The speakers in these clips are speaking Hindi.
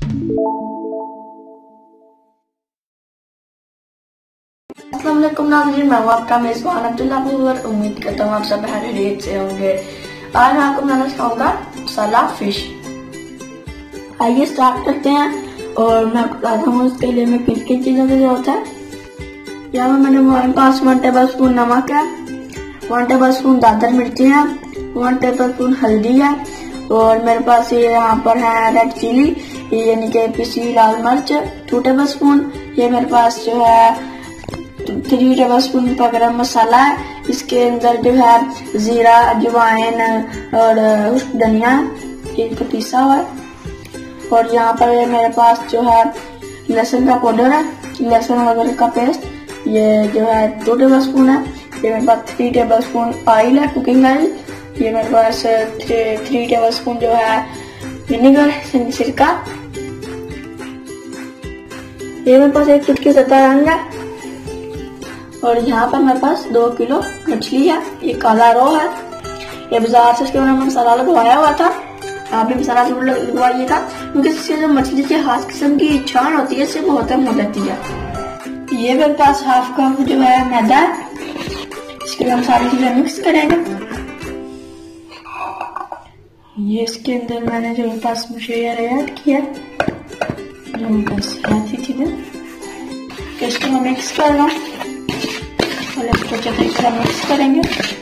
अस्सलाम वालेकुम नाज़रीन, मैं हूं आपका मेज़बान अब्दुल्ला अबूबर। उम्मीद करता हूँ आप सब खैरियत से होंगे। आज मैं आपको बनाना सिखाऊंगा मसाला फिश। आइए स्टार्ट करते हैं और मैं आपको बताता हूँ उसके लिए मैं किन किन चीज़ों की जरूरत है। यहाँ पर मेरे पास 1 टेबल स्पून नमक है, 1 टेबल स्पून दादर मिर्ची है, 1 टेबल स्पून हल्दी है और मेरे पास ये यहाँ पर है रेड चिली यानी कि पिसी लाल मिर्च 2 टेबल स्पून। ये मेरे पास जो है 3 टेबल स्पून का गरम मसाला है। इसके अंदर जो है जीरा, अजवाइन और धनिया इनको पिसा हुआ है। और यहाँ पर मेरे पास जो है लहसुन का पाउडर है, लहसुन वगैरह का पेस्ट, ये जो है 2 टेबल स्पून है। ये मेरे पास 3 टेबल स्पून ऑयल है, कुकिंग ऑयल। ये मेरे पास 3 टेबल स्पून जो है विनेगर सिरका। ये मेरे पास 1 चुटकी सत्ता रंग है। और यहाँ पर मेरे पास 2 किलो मछली है, ये काला रो है। ये बाजार से इसके ऊपर मसाला लगवाया हुआ था, आप भी मसाला जरूर लगवाइएगा क्योंकि इससे जो मछली की खास किस्म की छान होती है इससे बहुत हो जाती है। ये मेरे पास हाफ कप जो है मैदा है, इसके लिए हम सारी चीजें मिक्स करेंगे। ये इसके अंदर मैंने जो मेरे पास मशेयर ऐड किया जो मेरे पास है चीजें, इसको मैं मिक्स कर रहा हूँ और इसको अच्छी तरह मिक्स करेंगे।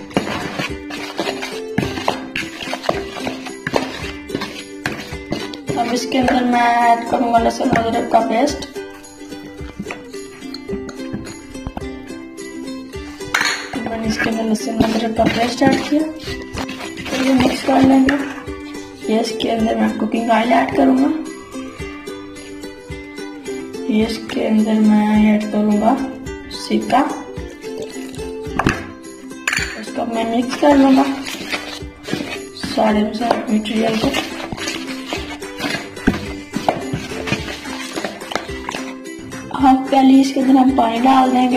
अब इसके अंदर मैं ऐड करूंगा लहसुन अदरक का पेस्ट। मैंने इसके अंदर लहसुन अदरक का पेस्ट ऐड किया, तो ये मिक्स कर लेंगे। ये इसके अंदर मैं कुकिंग ऑयल ऐड करूंगा। ये इसके अंदर मैं ऐड करूंगा सिरका, इसको मैं मिक्स कर लूंगा सारे मटेरियल को। हाफ प्याली इसके अंदर हम पानी डाल देंगे।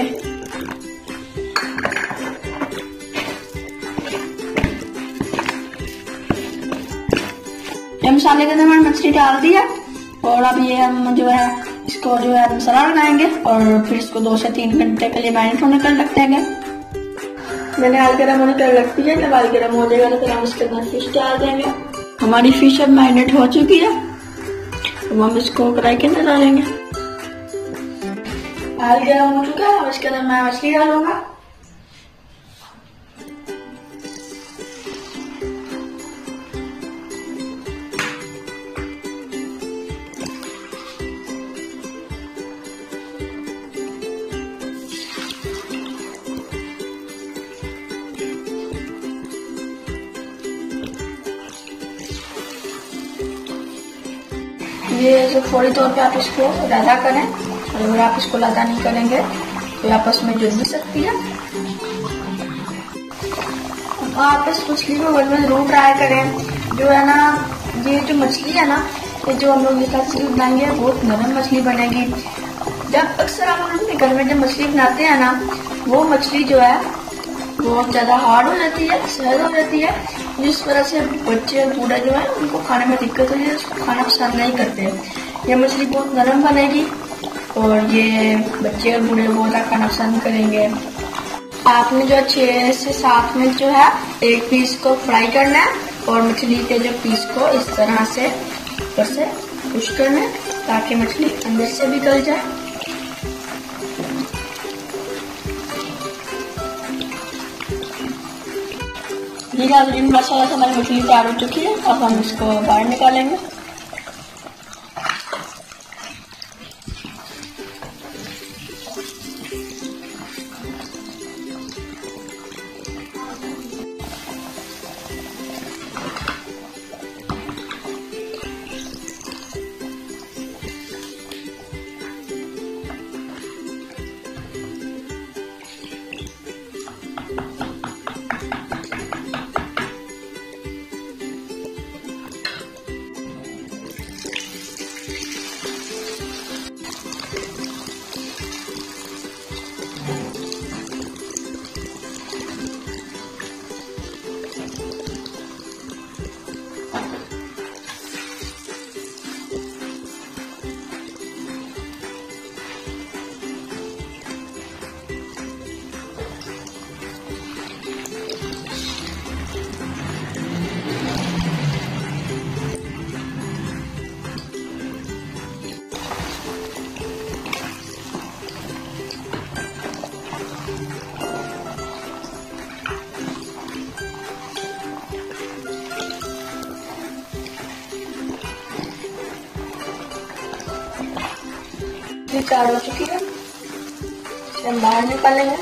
ये मसाले के अंदर मैंने मछली डाल दिया और अब ये हम जो है इसको जो है मसाला लगाएंगे और फिर इसको 2 से 3 घंटे के लिए मैरिनेट होने कर रख देंगे। मैंने आल गरम होने कर रख दिया, जब आल गरम हो जाएगा तो हम इसके अंदर फिश डाल देंगे। हमारी फिश अब मैरिनेट हो चुकी है, तो हम इसको कढ़ाई के अंदर डालेंगे। आल गरम हो चुका है, अब इसके अंदर मैं मछली डालूंगा। ये जो फौरी तौर पे आप इसको लदा करें, और अगर आप इसको लदा नहीं करेंगे तो आपस में जुड़ भी सकती है। आप इस मछली को घर में जरूर ट्राई करें। जो है ना, ये जो मछली है ना, ये जो हम लोग मछली बनाएंगे बहुत नरम मछली बनेगी। जब अक्सर हम लोग अपने घर में जब मछली बनाते हैं ना, वो मछली जो है बहुत ज्यादा हार्ड हो जाती है, सहज हो जाती है, जिस वजह से बच्चे और बूढ़े जो है उनको खाने में दिक्कत होती है, उसको खाना पसंद नहीं करते। ये मछली बहुत नरम बनेगी और ये बच्चे और बूढ़े बहुत खाना पसंद करेंगे। आपने जो 6 से 7 मिनट जो है एक पीस को फ्राई करना है और मछली के जो पीस को इस तरह से ऊपर से पुश करना है ताकि मछली अंदर से भी गल जाए। जी नाज़रीन, माशाल्लाह से हमारी मछली तैयार हो चुकी है। अब हम इसको बाहर निकालेंगे। मछली तैयार हो चुकी है, इसे हम बाहर निकालेंगे।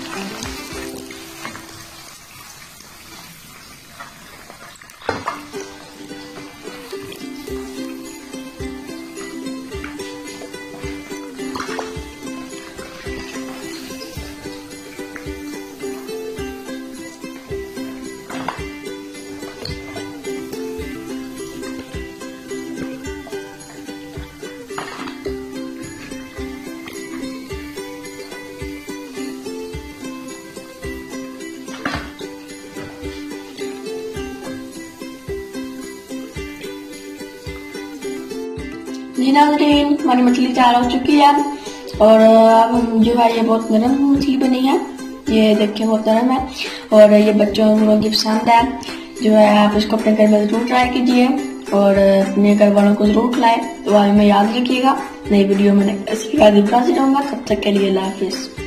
जी नाज़रीन, हमारी मछली तैयार हो चुकी है और अब जो है ये बहुत नरम मछली बनी है। ये देखिए बहुत नरम है और ये बच्चों को भी पसंद है। जो है आप इसको अपने घर में जरूर ट्राई कीजिए और अपने घर वालों को जरूर खिलाएं। तो आज में याद रखिएगा, नई वीडियो में ऐसी रहूंगा। तब तक के लिए अल्लाह हाफिज़।